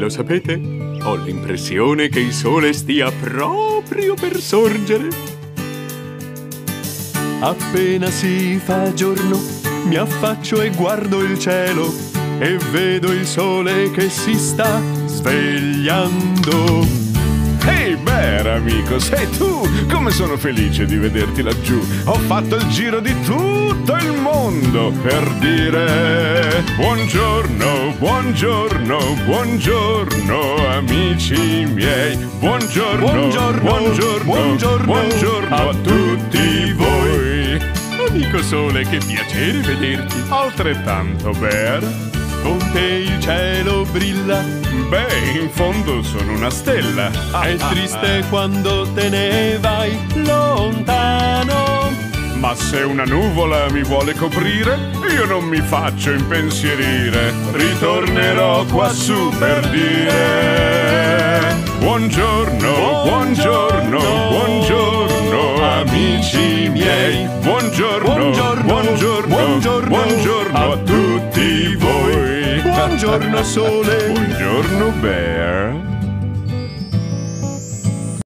lo sapete? Ho l'impressione che il sole stia proprio per sorgere. Appena si fa giorno, mi affaccio e guardo il cielo e vedo il sole che si sta svegliando. Ehi, Bear, amico, sei tu! Come sono felice di vederti laggiù! Ho fatto il giro di tutto il mondo per dire buongiorno, buongiorno, buongiorno, amici miei. Buongiorno, Buongiorno, buongiorno, buongiorno, buongiorno a tutti voi. Amico sole, che piacere vederti. Altrettanto, Bear. Con te il cielo brilla. Beh, in fondo sono una stella. È triste quando te ne vai lontano. Ma se una nuvola mi vuole coprire, io non mi faccio impensierire. Ritornerò quassù per dire buongiorno, buongiorno, buongiorno, amici miei. Buongiorno, buongiorno, buongiorno, buongiorno a tutti voi. Buongiorno sole. Buongiorno, Bear.